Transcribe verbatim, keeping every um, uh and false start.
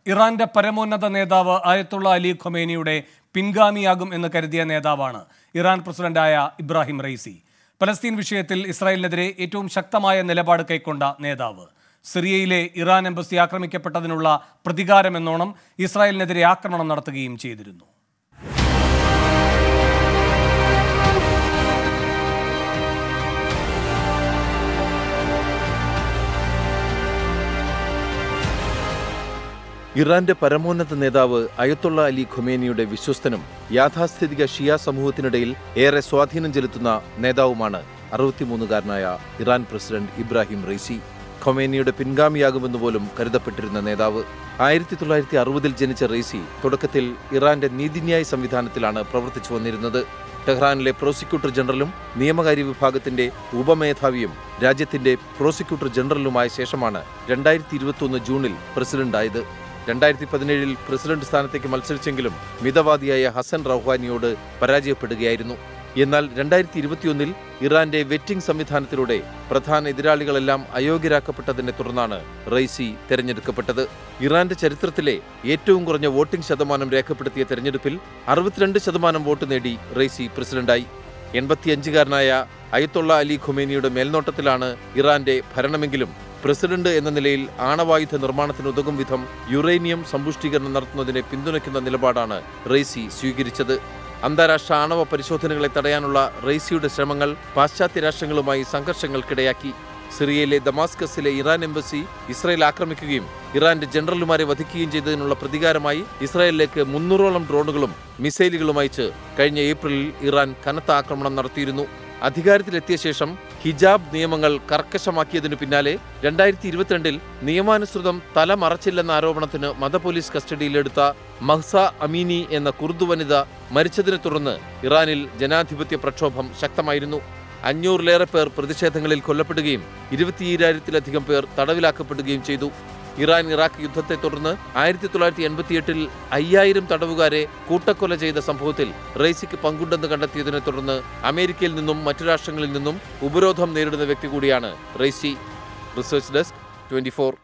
ഇറാന്റെ പരമോന്നത നേതാവ് അയത്തുള്ള അലി ഖൊമേനിയുടെ പിൻഗാമിയാകും എന്ന് കരുതിയ നേതാവാണ് ഇറാൻ പ്രസിഡന്റായ ഇബ്രാഹിം റൈസി. പലസ്തീൻ വിഷയത്തിൽ ഇസ്രായേലിനെതിരെ ഏറ്റവും ശക്തമായ നിലപാട് കൈക്കൊണ്ട നേതാവ്. സിറിയയിലെ ഇറാൻ എംബസി ആക്രമിക്കപ്പെട്ടതിനുള്ള പ്രതികാരമെന്നോണം ഇസ്രായേലിനെതിരെ ആക്രമണം നടത്തുകയും ചെയ്തിരുന്നു. ഇറാന്റെ പരമോന്നത നേതാവ് അയത്തുള്ള അലി ഖൊമേനിയുടെ വിശ്വസ്തനും യാഥാസ്ഥിതിക ഷിയ സമൂഹത്തിനിടയിൽ ഏറെ സ്വാധീനം ചെലുത്തുന്ന നേതാവുമാണ് അറുപത്തിമൂന്നുകാരനായ ഇറാൻ പ്രസിഡന്റ് ഇബ്രാഹിം റൈസി. ഖൊമേനിയുടെ പിൻഗാമിയാകുമെന്ന് പോലും കരുതപ്പെട്ടിരുന്ന നേതാവ്. ആയിരത്തി തൊള്ളായിരത്തി അറുപതിൽ ജനിച്ച റൈസി തുടക്കത്തിൽ ഇറാന്റെ നീതിന്യായ സംവിധാനത്തിലാണ് പ്രവർത്തിച്ചു വന്നിരുന്നത്. ടെഹ്റാനിലെ പ്രോസിക്യൂട്ടർ ജനറലും നിയമകാര്യ വിഭാഗത്തിന്റെ ഉപമേധാവിയും രാജ്യത്തിന്റെ പ്രോസിക്യൂട്ടർ ജനറലുമായ ശേഷമാണ് രണ്ടായിരത്തി ഇരുപത്തിയൊന്ന് ജൂണിൽ പ്രസിഡന്റായത്. രണ്ടായിരത്തി പതിനേഴിൽ പ്രസിഡന്റ് സ്ഥാനത്തേക്ക് മത്സരിച്ചെങ്കിലും മിതവാദിയായ ഹസൻ റൗഹാനിയോട് പരാജയപ്പെടുകയായിരുന്നു. എന്നാൽ രണ്ടായിരത്തി ഇരുപത്തിയൊന്നിൽ ഇറാന്റെ വെറ്റിംഗ് സംവിധാനത്തിലൂടെ പ്രധാന എതിരാളികളെല്ലാം അയോഗ്യരാക്കപ്പെട്ടതിനെ തുടർന്നാണ് റൈസി തെരഞ്ഞെടുക്കപ്പെട്ടത്. ഇറാന്റെ ചരിത്രത്തിലെ ഏറ്റവും കുറഞ്ഞ വോട്ടിംഗ് ശതമാനം രേഖപ്പെടുത്തിയ തെരഞ്ഞെടുപ്പിൽ അറുപത്തിരണ്ട് ശതമാനം വോട്ട് നേടി റൈസി പ്രസിഡന്റായി. എൺപത്തിയഞ്ചുകാരനായ അയത്തുള്ള അലി ഖൊമേനിയുടെ മേൽനോട്ടത്തിലാണ് ഇറാന്റെ ഭരണമെങ്കിലും പ്രസിഡന്റ് എന്ന നിലയിൽ ആണവായുധ നിർമ്മാണത്തിനുതകും വിധം യുറേനിയം സമ്പുഷ്ടീകരണം നടത്തുന്നതിനെ പിന്തുണയ്ക്കുന്ന നിലപാടാണ് റൈസി സ്വീകരിച്ചത്. അന്താരാഷ്ട്ര ആണവ പരിശോധനകളെ തടയാനുള്ള റൈസിയുടെ ശ്രമങ്ങൾ പാശ്ചാത്യ രാഷ്ട്രങ്ങളുമായി സംഘർഷങ്ങൾക്കിടയാക്കി. സിറിയയിലെ ദമാസ്കസിലെ ഇറാൻ എംബസി ഇസ്രായേൽ ആക്രമിക്കുകയും ഇറാന്റെ ജനറലുമാരെ വധിക്കുകയും ചെയ്തതിനുള്ള പ്രതികാരമായി ഇസ്രായേലിലേക്ക് മുന്നൂറോളം ഡ്രോണുകളും മിസൈലുകളും അയച്ച് കഴിഞ്ഞ ഏപ്രിലിൽ ഇറാൻ കനത്ത ആക്രമണം നടത്തിയിരുന്നു. അധികാരത്തിലെത്തിയ ശേഷം ഹിജാബ് നിയമങ്ങൾ കർക്കശമാക്കിയതിനു പിന്നാലെ രണ്ടായിരത്തി ഇരുപത്തിരണ്ടിൽ നിയമാനുസൃതം തല മറച്ചില്ലെന്ന ആരോപണത്തിന് മതപോലീസ് കസ്റ്റഡിയിലെടുത്ത മഹ്സ അമീനി എന്ന കുർദു വനിത മരിച്ചതിനെ തുടർന്ന് ഇറാനിൽ ജനാധിപത്യ പ്രക്ഷോഭം ശക്തമായിരുന്നു. അഞ്ഞൂറിലേറെ പേർ പ്രതിഷേധങ്ങളിൽ കൊല്ലപ്പെടുകയും ഇരുപത്തിയ്യായിരത്തിലധികം പേർ തടവിലാക്കപ്പെടുകയും ചെയ്തു. ഇറാൻ ഇറാഖ് യുദ്ധത്തെ തുടർന്ന് ആയിരത്തി തൊള്ളായിരത്തി എൺപത്തിയെട്ടിൽ അയ്യായിരം തടവുകാരെ കൂട്ടക്കൊല ചെയ്ത സംഭവത്തിൽ റൈസിക്ക് പങ്കുണ്ടെന്ന് കണ്ടെത്തിയതിനെ തുടർന്ന് അമേരിക്കയിൽ നിന്നും മറ്റു രാഷ്ട്രങ്ങളിൽ നിന്നും ഉപരോധം നേരിടുന്ന വ്യക്തി കൂടിയാണ് Raisi. Research desk twenty four.